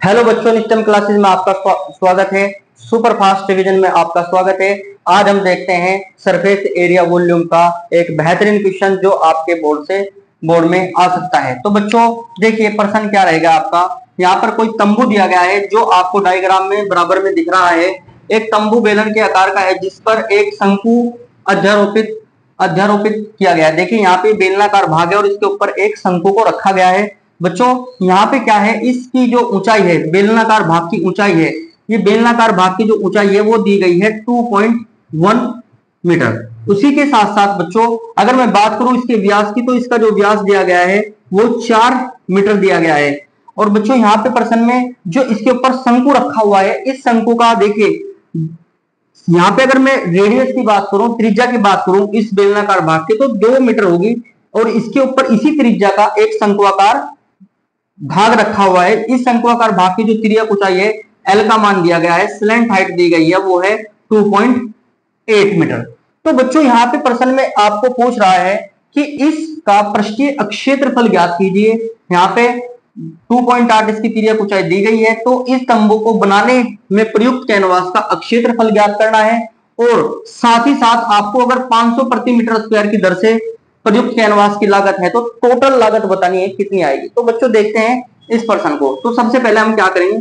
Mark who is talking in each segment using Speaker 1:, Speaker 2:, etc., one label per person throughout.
Speaker 1: Hello बच्चों, नित्यम classes में आपका स्वागत है। सुपर फास्ट डिवीजन में आपका स्वागत है। आज हम देखते हैं सरफेस एरिया वॉल्यूम का एक बेहतरीन क्वेश्चन जो आपके बोर्ड में आ सकता है। तो बच्चों देखिए प्रश्न क्या रहेगा आपका। यहाँ पर कोई तंबू दिया गया है जो आपको डायग्राम में बराबर में दिख रहा है। एक तंबू बेलन के आकार का है जिस पर एक शंकु अध्यारोपित किया गया है। देखिए यहाँ पे बेलनाकार भाग है और इसके ऊपर एक शंकु को रखा गया है। बच्चों यहाँ पे क्या है, इसकी जो ऊंचाई है, बेलनाकार भाग की ऊंचाई है, ये बेलनाकार भाग की जो ऊंचाई है वो दी गई है 2.1 मीटर। उसी के साथ साथ बच्चों अगर मैं बात करूं इसके व्यास की, तो इसका जो व्यास दिया गया है वो 4 मीटर दिया गया है। और बच्चों यहाँ पे प्रश्न में जो इसके ऊपर शंकु रखा हुआ है, इस शंकु का देखिए यहाँ पे अगर मैं रेडियस की बात करूं, त्रिज्या की बात करूं इस बेलनाकार भाग की, तो 2 मीटर होगी। और इसके ऊपर इसी त्रिज्या का एक शंक्वाकार भाग रखा हुआ है। इस शंक्वाकार भाग की जो तिर्यक ऊंचाई है, एल का मान दिया गया है, स्लैंट हाइट दी गई है वो है 2.8 मीटर। तो बच्चों यहाँ पे प्रश्न में आपको पूछ रहा है कि इसका पृष्ठीय क्षेत्रफल ज्ञात कीजिए। यहाँ पे 2.8 इसकी तिर्यक ऊंचाई दी गई है, तो इस तंबू को बनाने में प्रयुक्त कैनवास का क्षेत्रफल ज्ञात करना है। और साथ ही साथ आपको अगर 500 प्रति मीटर स्क्वायर की दर से प्रयुक्त कैनवास की लागत है तो टोटल लागत बतानी है कितनी आएगी। तो बच्चों देखते हैं इस प्रश्न को। तो सबसे पहले हम क्या करेंगे,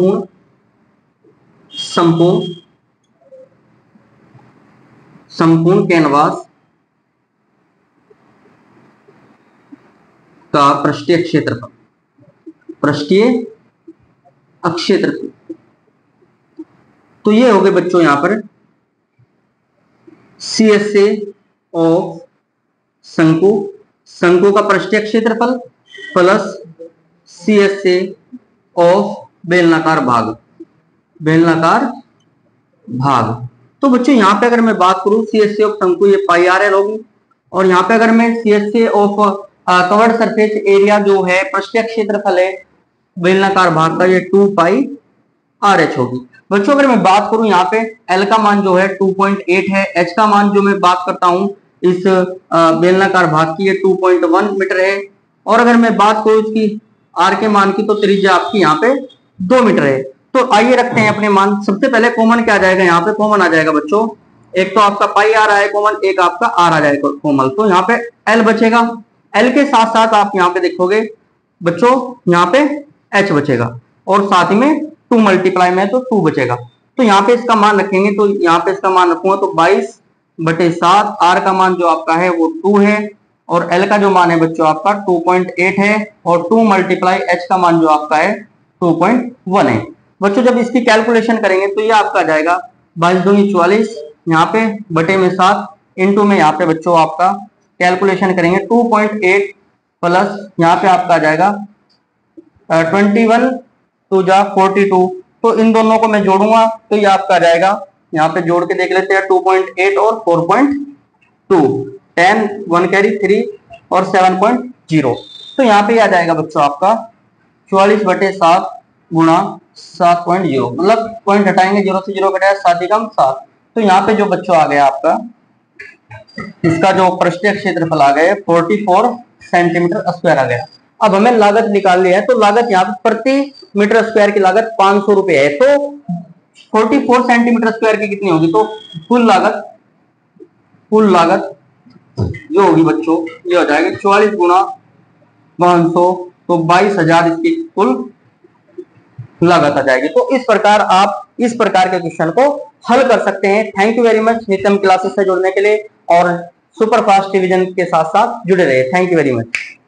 Speaker 1: संपूर्ण कैनवास का पृष्ठीय क्षेत्रफल तो ये हो गए बच्चों यहाँ पर CSA ऑफ शंकु का पृष्ठीय क्षेत्रफल प्लस CSA ऑफ बेलनाकार भाग। तो बच्चों यहाँ पे अगर मैं बात करूं CSA ऑफ शंकु ये पाई RL होगी। और यहाँ पे अगर मैं CSA of covered surface area जो है पृष्ठीय क्षेत्रफल है बेलनाकार भाग का, ये 2 पाई RH होगी। बच्चों अगर मैं बात करूं यहाँ पे L का मान जो है 2.8 है, H का मान जो मैं बात करता हूं इस बेलनाकार भाग की, ये 2.1 मीटर है। और अगर मैं बात करूं इसकी R के मान की, तो त्रिज्या आपकी यहाँ पे 2 मीटर है। तो आइए रखते हैं अपने मान। सबसे पहले कॉमन क्या आ जाएगा, यहाँ पे कॉमन आ जाएगा बच्चों, एक तो आपका पाई R आया कॉमन, एक आपका R आ जाएगा कॉमन। तो यहाँ पे L बचेगा, L के साथ साथ आप यहाँ पे देखोगे बच्चों यहाँ पे H बचेगा, और साथ ही में 2 मल्टीप्लाई में तो 2 बचेगा। तो यहाँ पे इसका मान रखेंगे, तो यहाँ पे इसका मान रखूंगा तो 22/7। R का मान जो आपका है वो 2 है, और L का जो मान है बच्चों आपका 2.8 है, और 2 मल्टीप्लाई H का मान जो आपका है 2.1 है। बच्चों जब इसकी कैलकुलेशन करेंगे तो ये आपका आ जाएगा 22 दूनी 44, यहाँ पे बटे में 7 इंटू में यहाँ पे बच्चों आपका कैलकुलेशन करेंगे 2.8 प्लस यहाँ पे आपका आ जाएगा 21 2 जा 42। तो इन दोनों को मैं जोड़ूंगा तो ये आपका आ जाएगा, यहाँ पे जोड़ के देख लेते हैं, 2.8 और 4.2, 10 1 कैरी 3 और 7.0। तो यहाँ पे आ जाएगा बच्चों आपका 44/7 गुणा 7.0, मतलब पॉइंट हटाएंगे, 0 से 0 घटाया 7 कम 7। तो यहाँ पे जो बच्चों आ गया आपका, इसका जो पृष्ठीय क्षेत्रफल आ गया 44 सेंटीमीटर स्क्वायर आ गया। अब हमें लागत निकालनी है, तो लागत यहाँ पे प्रति मीटर स्क्वायर की लागत 500 रुपए है। तो 44 सेंटीमीटर स्क्वायर की कितनी होगी, तो कुल लागत जो होगी बच्चों ये हो जाएगी 44 गुणा 500, तो 22,000 इसकी कुल लागत आ जाएगी। तो इस प्रकार आप इस प्रकार के क्वेश्चन को हल कर सकते हैं। Thank you very much Nityam classes से जुड़ने के लिए, और सुपर फास्ट डिवीजन के साथ साथ जुड़े रहिए। Thank you very much.